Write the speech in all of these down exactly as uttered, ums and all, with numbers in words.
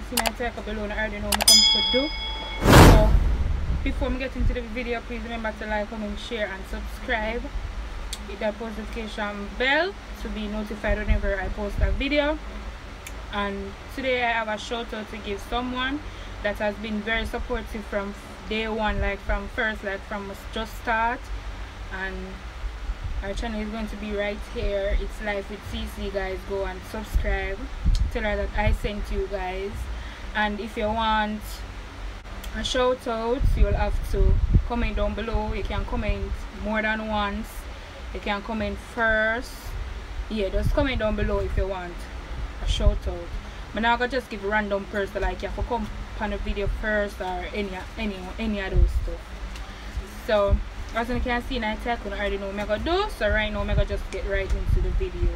see my take up below and I already know what I'm come to do. So before we get into the video, please remember to like, comment, share and subscribe. Hit that post notification bell to be notified whenever I post a video. And today I have a shout out to give someone that has been very supportive from day one, like from first, like from just start. And our channel is going to be right here. It's Life with Cece, guys. Go and subscribe, tell her that I sent you guys. And if you want a shout out, you'll have to comment down below. You can comment more than once, you can comment first. Yeah, just comment down below if you want a shout out. But now I'm gonna just give random person, like you have to come on the video first or any any any of those stuff. So as you can see, I take I already know what I'm gonna do. So right now I'm gonna just get right into the video.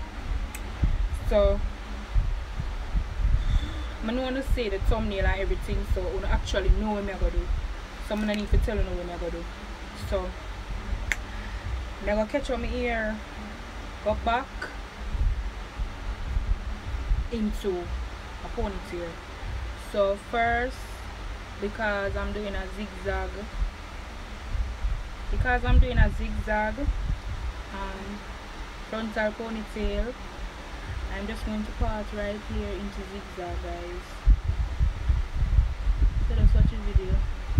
So I don't want to say the thumbnail and everything, so I don't actually know what I'm gonna do. So I'm gonna need to tell you what I'm gonna do. So I'm gonna catch on my ear, go back into a ponytail. So first, because I'm doing a zigzag, because I'm doing a zigzag um, frontal ponytail, I'm just going to part right here into zigzag, guys. So let's watch the video.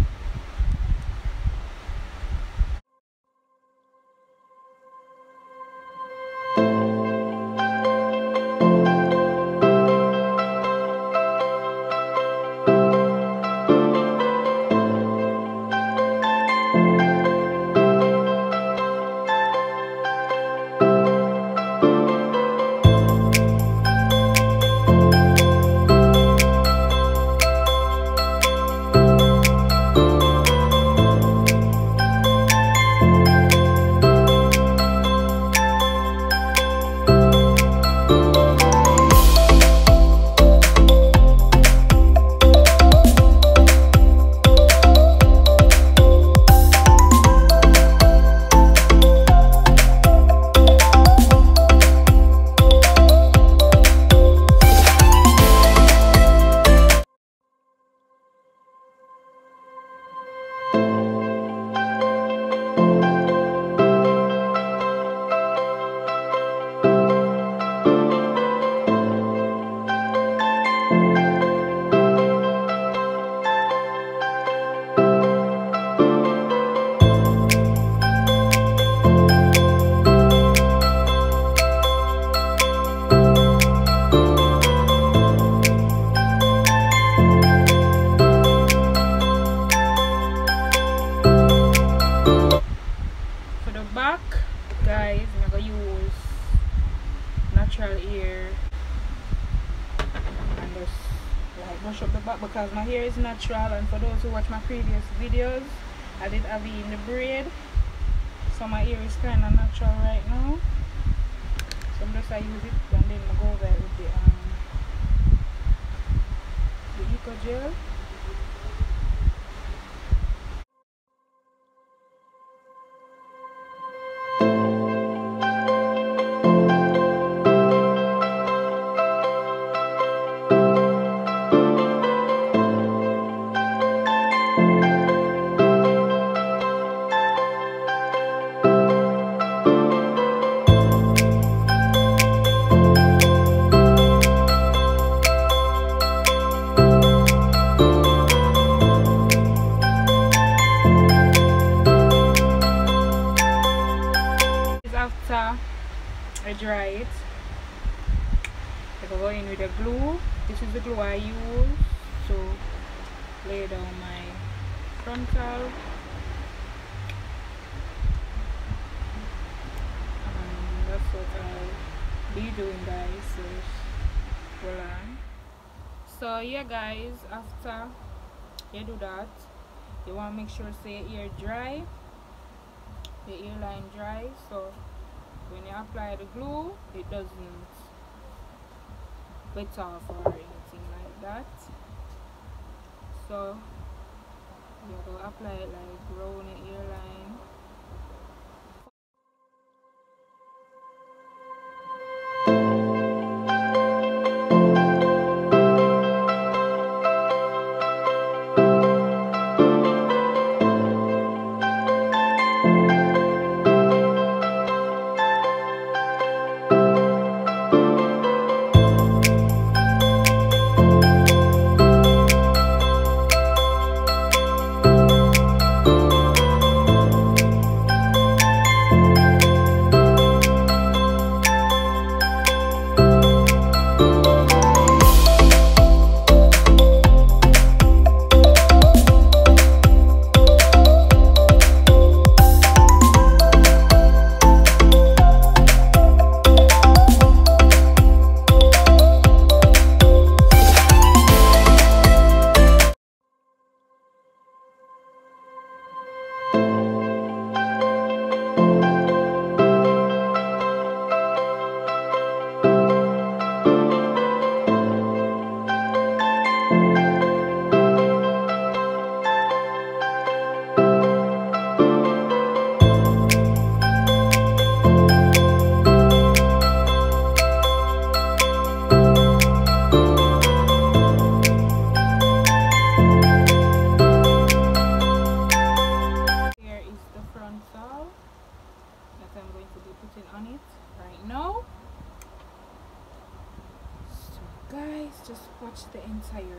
Guys, I'm gonna use natural hair and just like brush up the back because my hair is natural. And for those who watch my previous videos, I did have it in the braid, so my hair is kind of natural right now. So I'm just gonna use it and then I go over it with the um the Eco Gel. After I dry it, I go in with the glue. This is the glue I use to lay down my frontal. And that's what I'll be doing, guys. So voila. So yeah, guys, after you do that, you want to make sure say your ear dry, the earline dry, so when you apply the glue it doesn't wet off or anything like that. So you go apply it like round the earline.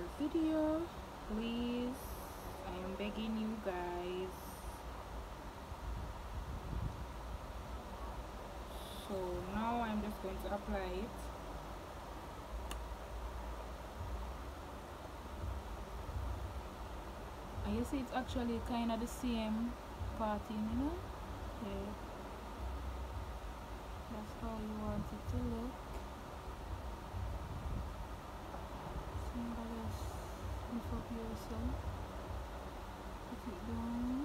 video, please. I am begging you guys. So now I'm just going to apply it. And you see it's actually kind of the same pattern, you know? Yeah. That's how you want it to look. So just lift up yourself. Put it down.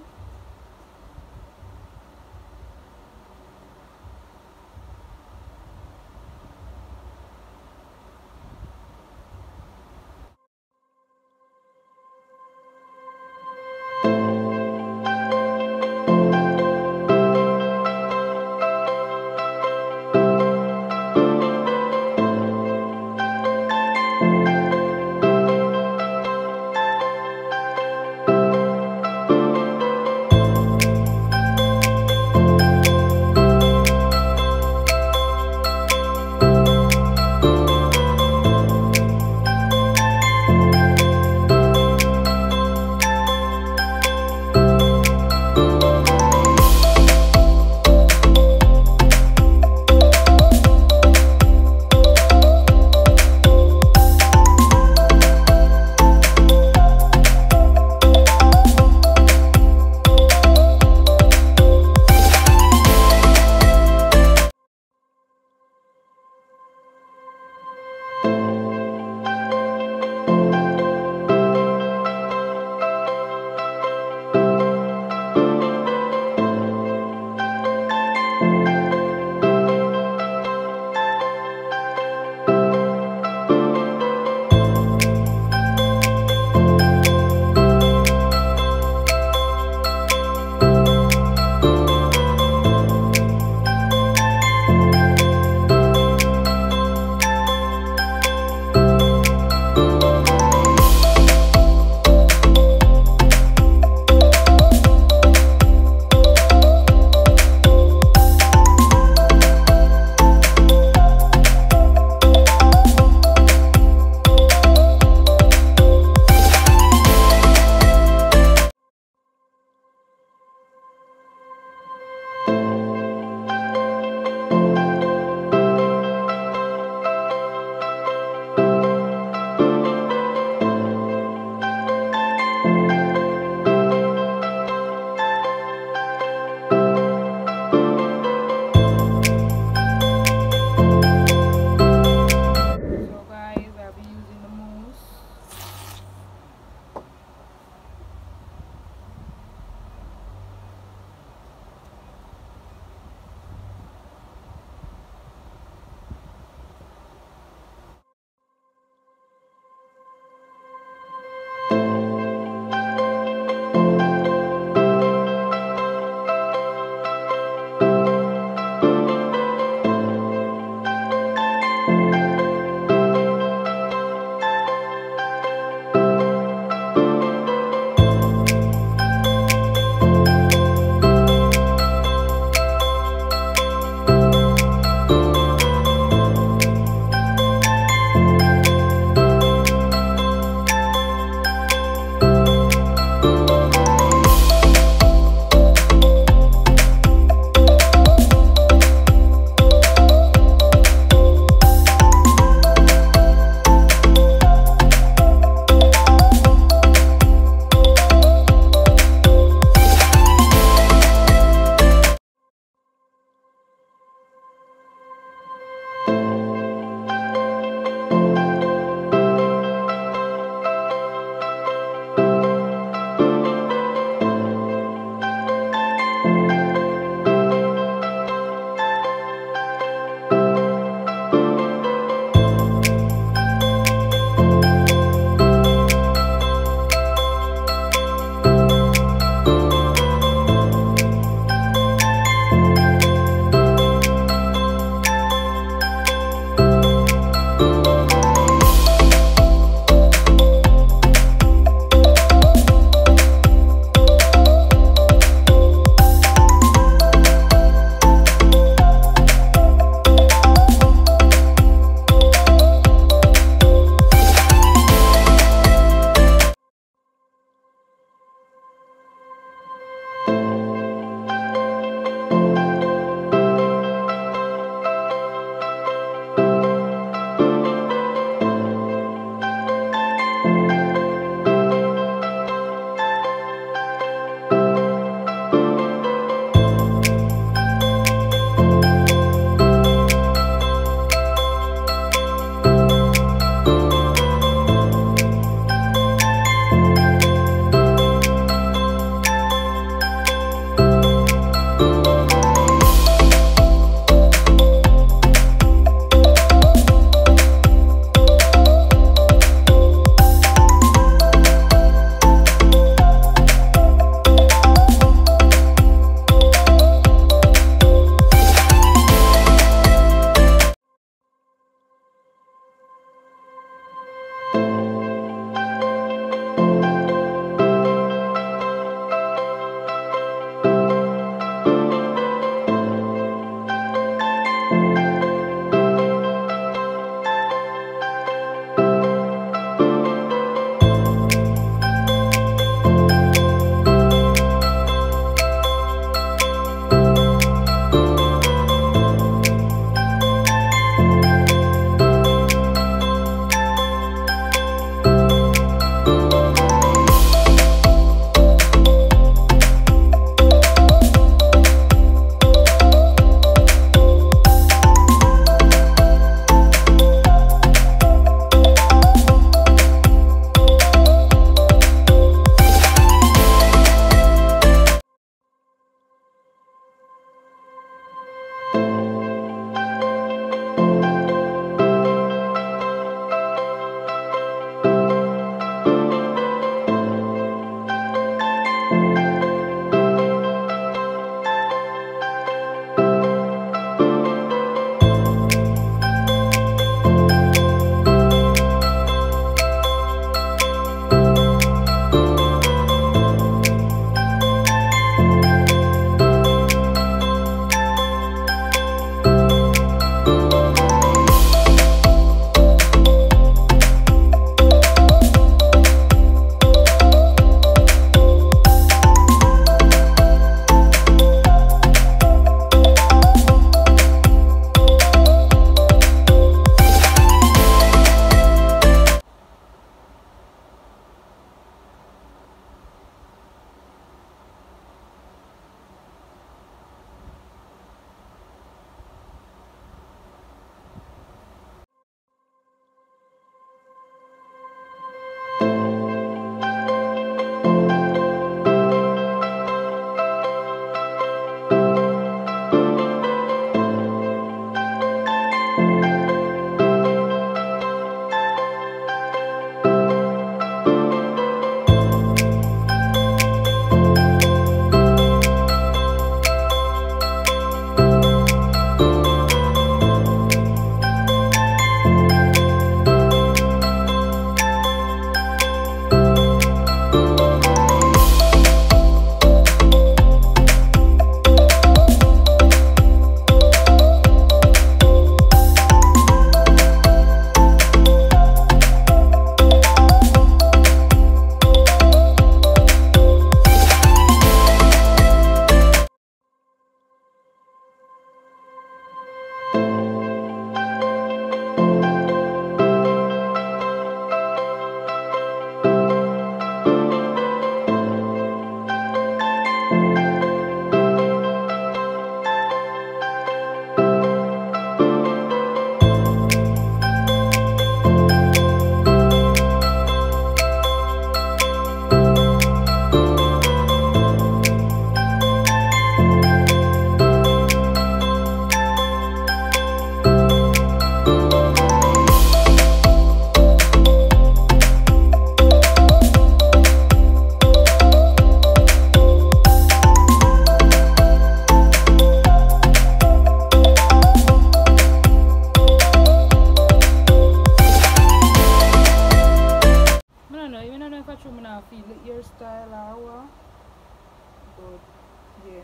know, even don't know if I should not feel the hairstyle or what. But yeah.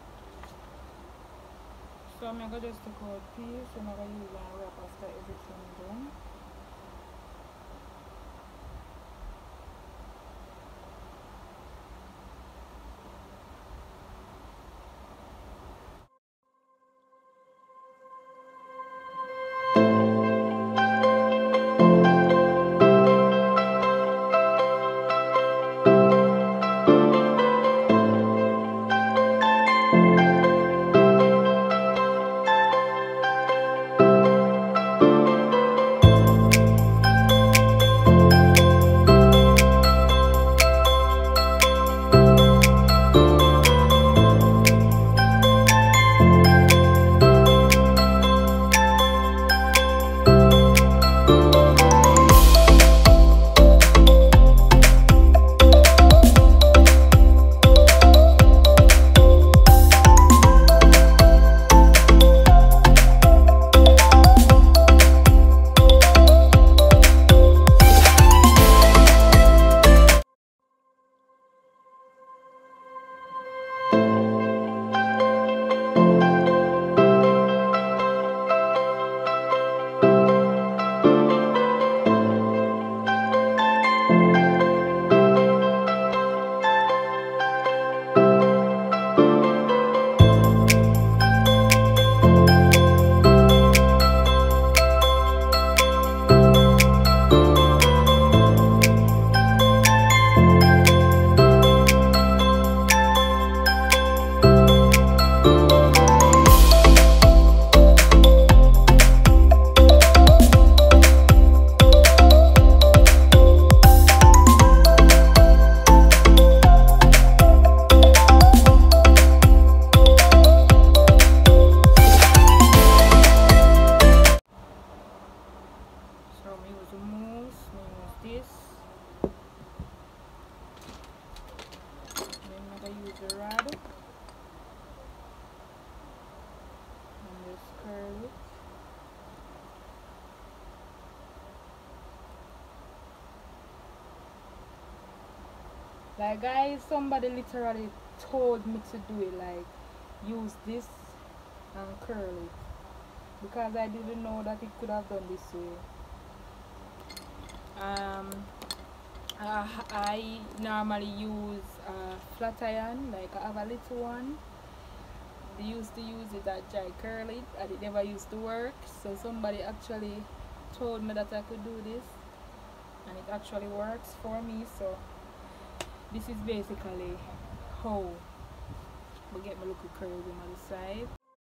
So I'm gonna just take out piece and I'm gonna use and wrap after everything done. Like guys, somebody literally told me to do it, like use this and curl it, because I didn't know that it could have done this way. Um, uh, I normally use a flat iron, like I have a little one. They used to use it at Jai Curl It and it never used to work, so somebody actually told me that I could do this and it actually works for me. So this is basically how we get my little curls on the side.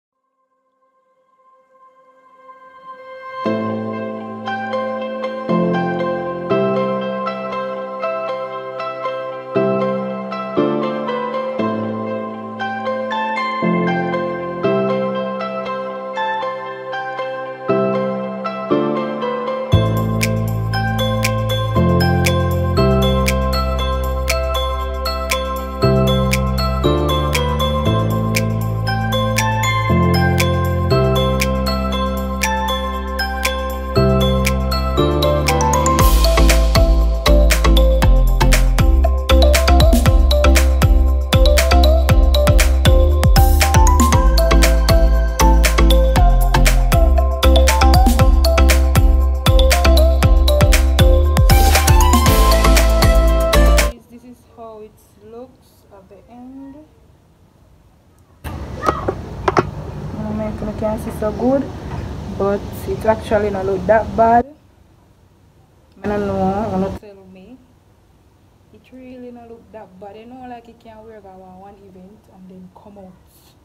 You can see so good, but it actually not look that bad. I don't know, I'm not tell me. It really not look that bad. You know, like you can wear that one event and then come out.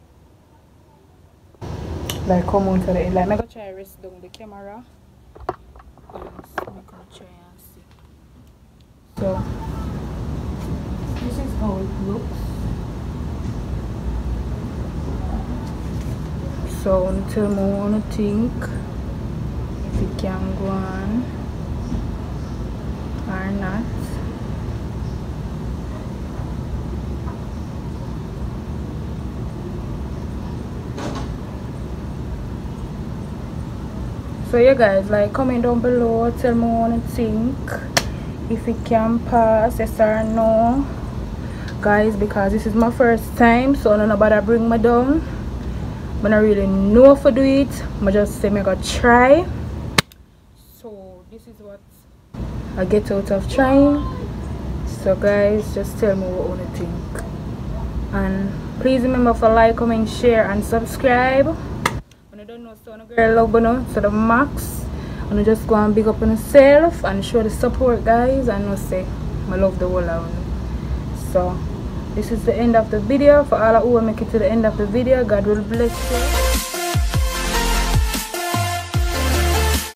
Like come out to the end. Like I'm gonna try rest down the camera. Yes, I'm gonna try and see. So this is how it looks. So until I want to think if it can go on or not. So yeah guys, like comment down below, tell me what you think if it can pass, yes or no, guys, because this is my first time, so nobody bring me down. I don't really know if I do it. I just say I gotta try. So this is what I get out of trying. So guys, just tell me what you think, and please remember to like, comment, share, and subscribe. When I don't know, so girl love you know, to the max. And just go and big up on yourself and show the support, guys, and I say I love the whole of you. So this is the end of the video. For all who will make it to the end of the video, God will bless you.